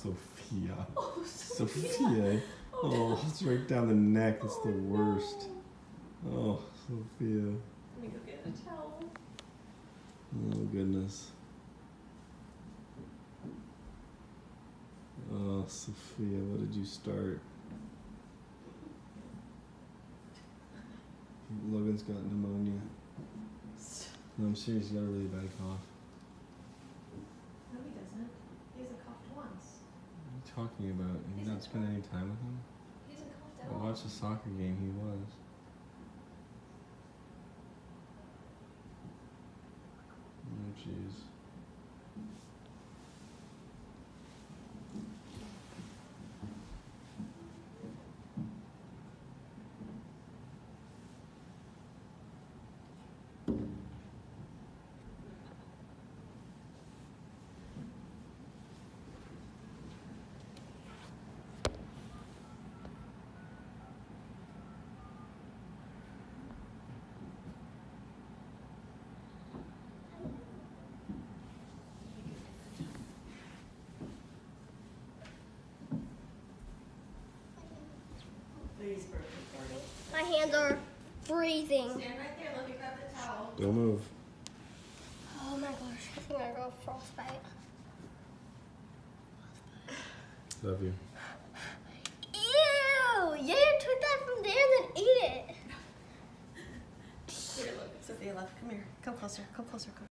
Sophia. Oh, Sophia. Oh, it's right down the neck. It's the worst. No. Oh, Sophia. Let me go get a towel. Oh, goodness. Oh, Sophia, what did you start? Logan's got pneumonia. No, I'm serious, he got a really bad cough. No, he doesn't. He hasn't coughed once. What are you talking about? You He's not a spend any time with him? He hasn't coughed at I all. watched the soccer game, he was. Oh, jeez. Please, birthday party. My hands are freezing. Stand right there. Let me grab the towel. Don't move. Oh my gosh, I think I got frostbite. Love you. Ew! You didn't took that from there and then eat it. Here, look. Sophia, love. Come here. Come closer. Come closer. Come